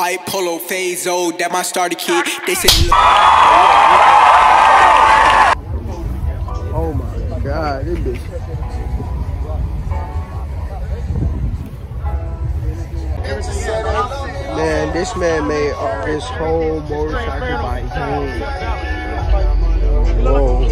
white polo phase old, that my starter kit. They say. Oh my God, this bitch. Man, this man made this whole motorcycle by hand. Whoa.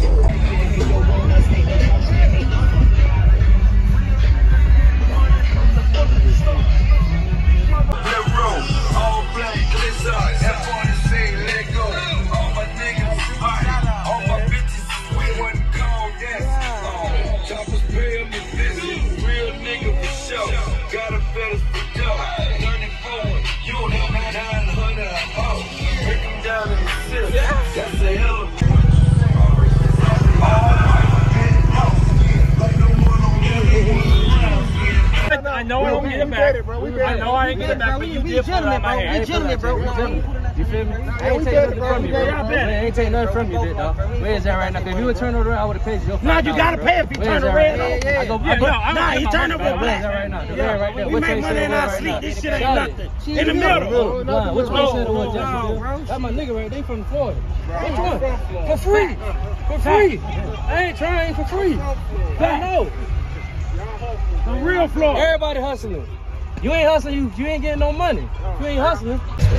I know I don't get it back. I know I ain't get it back, but you did put it out my hand. We gentlemen, bro. You feel me? I ain't take nothing from you, bro. I ain't take nothing from you, big dog. Where is that right now? If you would turn it around, I would have paid you your $5. Nah, you gotta pay if you turn it red. Nah, he turned it red. Where is that right now? The red right there. We make money in our sleep. This shit ain't nothing. In the middle. Which one said it was Jacksonville? That's my nigga right. They from Florida. Which one? For free. For free. I ain't trying for free. I know. The real Florida. Everybody hustling. You ain't hustling, you ain't getting no money. You ain't hustling.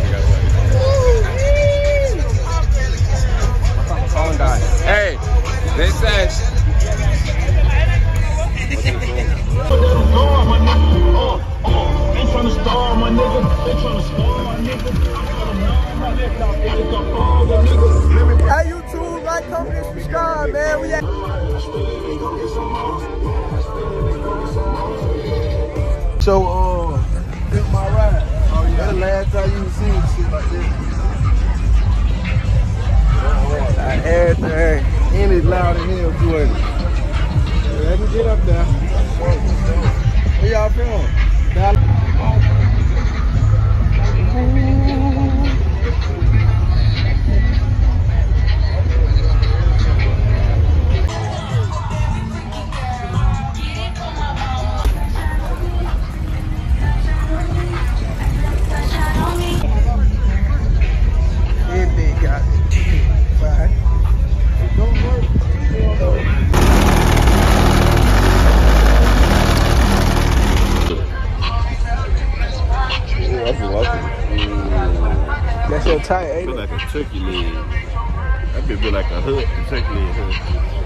My phone died. Hey, they say. They tryna starve my nigga. They tryna starve my nigga. Hey, YouTube, like, comment, and subscribe, man. We at So, built my ride. Oh, yeah. That's the last time you see shit like this. Everything. And it's loud in hell, too, ain't it? Let me get up there. Where y'all from? That's your tight, ain't it? Like a turkey leg. That bitch be like a hood, a turkey leg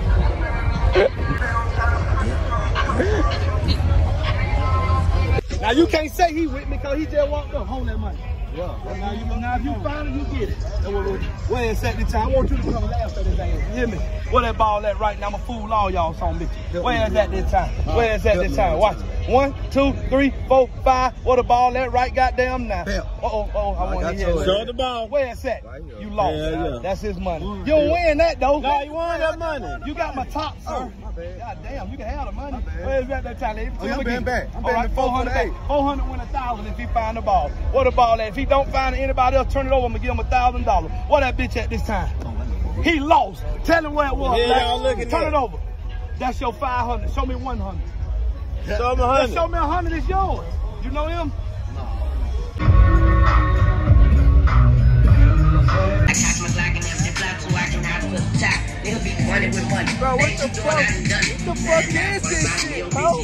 hood. Now you can't say he with me because he just walked up. Hold that money. Yeah. Now if you find it, you get it. Where it's at the time. I want you to come laugh at this ass. You hear me? Where that ball at right now? I'ma fool all y'all some bitches. Where is at this time? Where is at this time? Watch it. 1, 2, 3, 4, 5. Where the ball at right goddamn now? I want to hear it. Show the ball. Where it's at? You lost. Yeah. That's his money. You don't win that though. No, you won that money. You got my top, sir. God damn, you can have the money. Where is that time? I'm betting back. I'm betting 400. 400 win 1,000 if he find the ball. Where the ball at? If he don't find it, anybody else turn it over, I'm gonna give him $1,000. Where that bitch at this time? He lost. Tell him where it was. Yeah, turn it over. That's your 500. Show me 100. Show me 100. Show me 100 is yours. You know him? Bro, what the fuck? What the fuck is this shit, bro?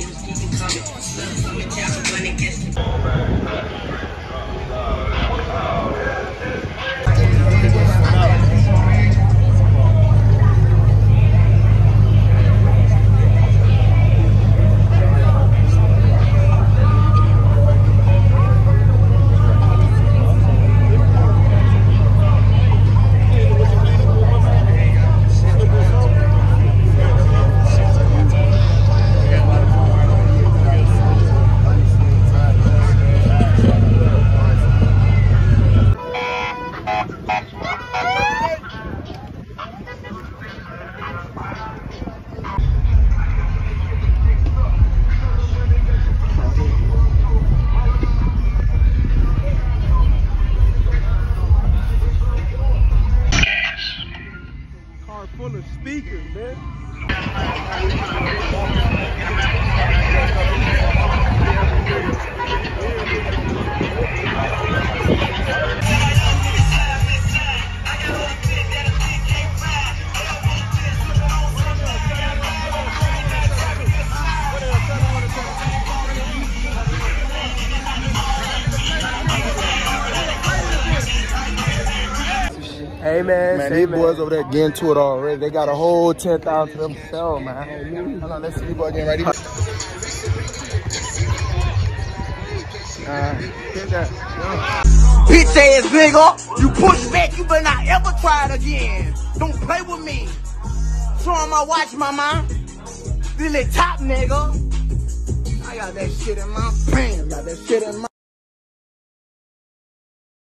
Same man, these boys over there getting to it already. They got a whole 10,000 to themselves, man. Hold on, let's see these boys getting ready. Bitch ass nigga, you push back, you better not ever try it again. Don't play with me. Show on my watch, mama. This little top nigga. I got that shit in my pants, got that shit in my